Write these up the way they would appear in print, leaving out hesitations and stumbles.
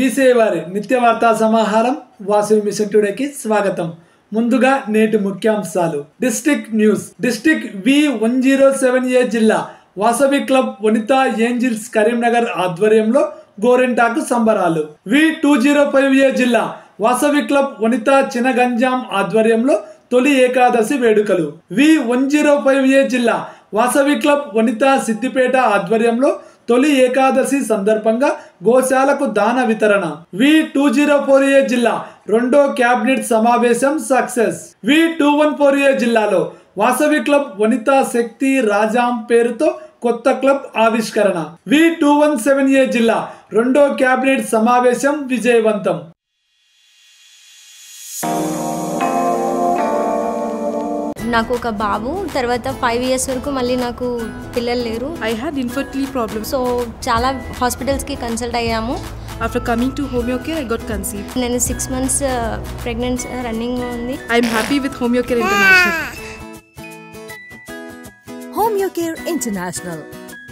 VCI వారి నిత్య వార్తా సమాహారం వాసవి మిషన్ టుడేకి స్వాగతం. ముందుగా నేటి ముఖ్యాంశాలు. District news. డిస్ట్రిక్ట్ V107A జిల్లా వాసవి క్లబ్ వనితా ఏంజిల్స్ కరీంనగర్ ఆధ్వర్యంలో గోరెంటాకు సంబరాలు. V205A జిల్లా వాసవి క్లబ్ వనితా చినగంజాం ఆధ్వర్యంలో తొలి ఏకాదశి వేడుకలు. V105A జిల్లా వాసవి క్లబ్ వనితా సిద్దిపేట ఆధ్వర్యంలో తొలి ఏకాదశి సందర్భంగా గోశాలకు దాన వితరణ. V204A జిల్లా రెండో క్యాబినెట్ సమావేశం సక్సెస్. V214A జిల్లాలో వాసవి క్లబ్ వనితా శక్తి రాజాం పేరుతో కొత్త క్లబ్ ఆవిష్కరణ. V217A జిల్లా రెండో క్యాబినెట్ సమావేశం విజయవంతం. నాకు ఒక బాబు, తర్వాత 5 years వరకు మళ్ళీ నాకు పిల్లలు లేరు. I had infertility problems. So చాలా హాస్పిటల్స్కి కన్సల్ట్ అయ్యాము. After coming to Homeocare, I got conceived. నేను 6 months ప్రెగ్నెన్సీ రన్నింగ్ ఉంది. I'm happy with Homeocare International. Homeocare International.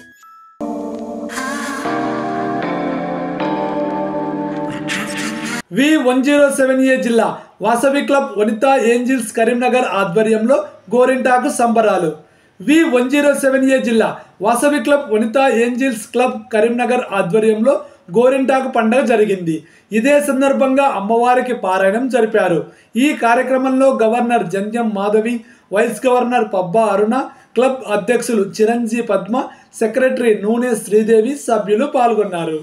V107A జిల్లా వాసవి క్లబ్ వనితా ఏంజిల్స్ కరీంనగర్ ఆధ్వర్యంలో గోరెంటాకు సంబరాలు. V107A జిల్లా Vasavi club Vanitha angels club Karimnagar ఆధ్వర్యంలో గోరెంటాకు పండుగ జరిగింది. ఇదే సందర్భంగా అమ్మవారికి పారాయణం జరిపారు. ఈ కార్యక్రమంలో governor Jandhyam Madhavi, vice governor Pabba Aruna, club అధ్యక్షులు చిరంజీ పద్మ, సెక్రటరీ నూనె శ్రీదేవి, సభ్యులు పాల్గొన్నారు.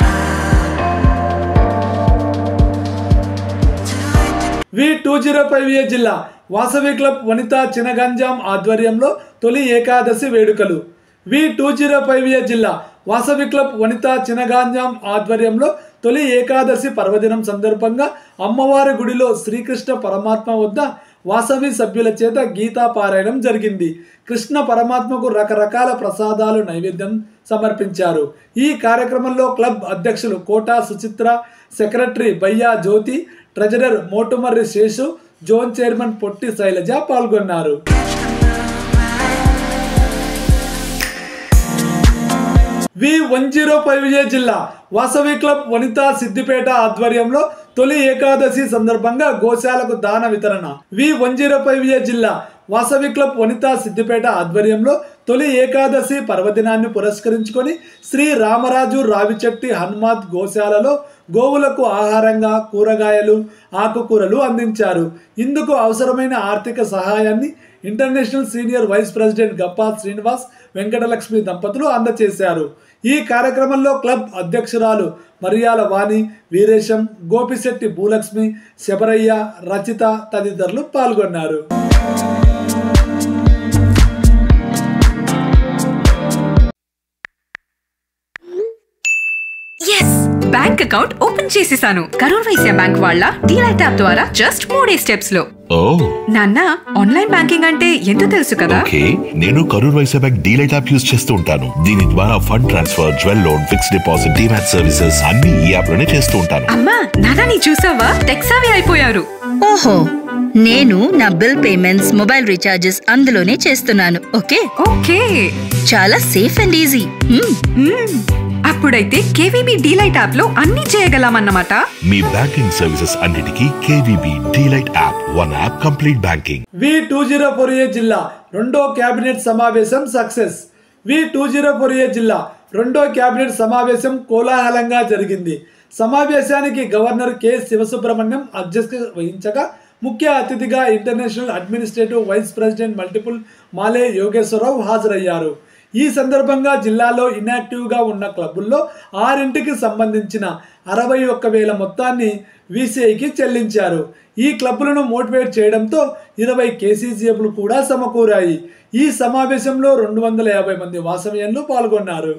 V205A జిల్లా వాసవి క్లబ్ వనితా చినగంజాం ఆధ్వర్యంలో తొలి ఏకాదశి వేడుకలు. V205A జిల్లా వాసవి క్లబ్ వనితా చినగంజాం ఆధ్వర్యంలో తొలి ఏకాదశి పర్వదినం సందర్భంగా అమ్మవారి గుడిలో శ్రీకృష్ణ పరమాత్మ వద్ద వాసవి సభ్యుల చేత గీతా పారాయణం జరిగింది. కృష్ణ పరమాత్మకు రకరకాల ప్రసాదాలు నైవేద్యం సమర్పించారు. ఈ కార్యక్రమంలో క్లబ్ అధ్యక్షులు Kota Suchitra, secretary Bayya Jyothi, treasurer Motumarri Seshu, zone chairman Potti Sailaja పాల్గొన్నారు. V105A జిల్లా వాసవి క్లబ్ వనితా సిద్దిపేట ఆధ్వర్యంలో తొలి ఏకాదశి సందర్భంగా గోశాలకు దాన వితరణ. V105A జిల్లా వాసవి క్లబ్ వనితా సిద్దిపేట ఆధ్వర్యంలో తొలి ఏకాదశి పర్వదినాన్ని పురస్కరించుకొని శ్రీ రామరాజు రావిచెట్టి హనుమాత్ గోశాలలో గోవులకు ఆహారంగా కూరగాయలు, ఆకుకూరలు అందించారు. ఇందుకు అవసరమైన ఆర్థిక సహాయాన్ని international senior vice president Gappa Srinivas, Venkatalakshmi దంపతులు అందజేశారు. ఈ కార్యక్రమంలో క్లబ్ అధ్యక్షురాలు మరియాల వాణి, వీరేశం, గోపిశెట్టి భూలక్ష్మి, శబరయ్య, రచిత తదితరులు పాల్గొన్నారు. బ్యాంక్ అకౌంట్ ఓపెన్ చేసేసాను. కరూర్ వైశ్య బ్యాంక్ వాళ్ళ డీలైట్ యాప్ ద్వారా జస్ట్ 3 steps లో. నాన్న, ఆన్లైన్ బ్యాంకింగ్ అంటే ఎంతో తెలుసు కదా. నేను Karur Vysya bank delight app use చేస్తూ ఉంటాను. దీని ద్వారా fund transfer, jewel loan, fixed deposit, demat services అన్ని ఈ యాప్ లోనే చేస్తూ ఉంటాను. అమ్మా, నాన్న నీ చూసావా, టెక్ సావి అయిపోయారు. ఓహో, నేను నా బిల్ పేమెంట్స్, మొబైల్ రీఛార్జెస్ అందులోనే చేస్తున్నాను. ఓకే, చాలా సేఫ్ అండ్ ఈజీ. అప్పుడైతే కేవీబీ డీలైట్ యాప్ లో అన్ని చేయగలమన్నమాట. మీ బ్యాంకింగ్ సర్వీసెస్ అన్నిటికీ KVB delight app, one app complete banking. V204A జిల్లా రెండో క్యాబినెట్ సమావేశం సక్సెస్. V204A జిల్లా రెండో క్యాబినెట్ సమావేశం కోలాహలంగా జరిగింది. సమావేశానికి గవర్నర్ కె శివసుబ్రహ్మణ్యం అధ్యక్షత వహించగా ముఖ్య అతిథిగా international administrative vice president multiple Male Yogeswararao హాజరయ్యారు. ఈ సందర్భంగా జిల్లాలో ఇన్యాక్టివ్గా ఉన్న క్లబ్బుల్లో 6కి సంబంధించిన 61,000 మొత్తాన్ని వీసీఐకి చెల్లించారు. ఈ క్లబ్బులను మోటివేట్ చేయడంతో 20 కేసీసీఎఫ్లు కూడా సమకూరాయి. ఈ సమావేశంలో 250 మంది వాసవ్యంలు పాల్గొన్నారు.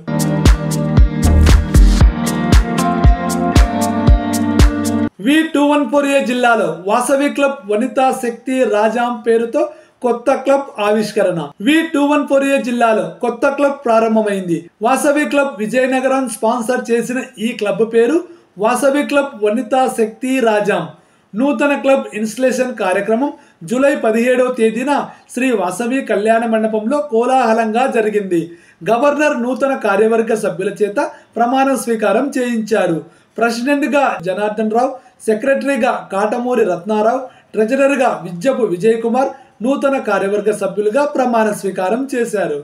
V214A జిల్లాలో వాసవి క్లబ్ వనితా శక్తి రాజాం పేరుతో కొత్త క్లబ్ ఆవిష్కరణ. V214A జిల్లాలో కొత్త క్లబ్ ప్రారంభమైంది. వాసవి క్లబ్ విజయనగరం స్పాన్సర్ చేసిన ఈ క్లబ్ పేరు వాసవి క్లబ్ వనితా శక్తి రాజాం. నూతన క్లబ్ ఇన్స్టలేషన్ కార్యక్రమం జూలై 17వ తేదీన శ్రీ వాసవి కళ్యాణ మండపంలో కోలాహలంగా జరిగింది. గవర్నర్ నూతన కార్యవర్గ సభ్యుల చేత ప్రమాణ స్వీకారం చేయించారు. ప్రెసిడెంట్గా జనార్దన్ రావు, సెక్రటరీగా కాటమూరి రత్నారావు, ట్రెజరర్గా విద్యపు విజయ్ కుమార్ నూతన కార్యవర్గ సభ్యులుగా ప్రమాణ స్వీకారం చేశారు.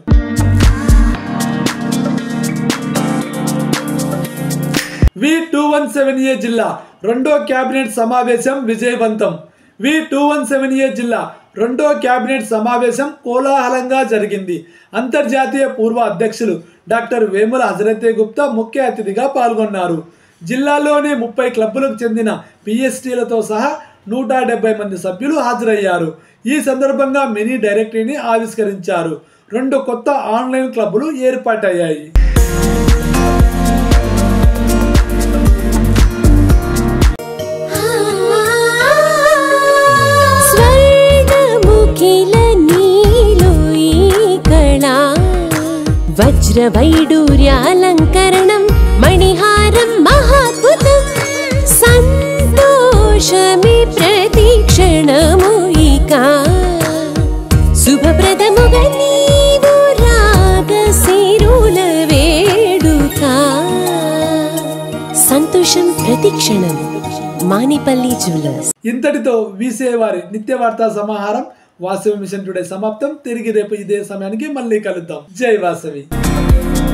V217A జిల్లా రెండో కేబినెట్ సమావేశం విజయవంతం. V217A జిల్లా రెండో కేబినెట్ సమావేశం కోలాహలంగా జరిగింది. అంతర్జాతీయ పూర్వ అధ్యక్షులు డాక్టర్ వేముల హజరతే గుప్తా ముఖ్య అతిథిగా పాల్గొన్నారు. జిల్లాలోని 30 క్లబ్బులకు చెందిన PSTలతో సహా 170 మంది సభ్యులు హాజరయ్యారు. ఈ సందర్భంగా మినీ డైరెక్టరీని ఆవిష్కరించారు. 2 కొత్త ఆన్లైన్ క్లబ్బులు ఏర్పాటయ్యాయి. వజ్రవైడూర్యాలంకరణం మణిహారం మహాద్భుతం సంతోషమే ప్రతిక్షణము ఇక శుభప్రదముగా నీవు రాగసిరుల వేడుక సంతోషం ప్రతిక్షణం. మానిపల్లి జ్యువెలర్స్. ఇంతటితో వీసే వారి నిత్య వార్తా సమాహారం వాసవి మిషన్ టుడే సమాప్తం. తిరిగి రేపు ఇదే సమయానికి మళ్ళీ కలుద్దాం. జై వాసవి.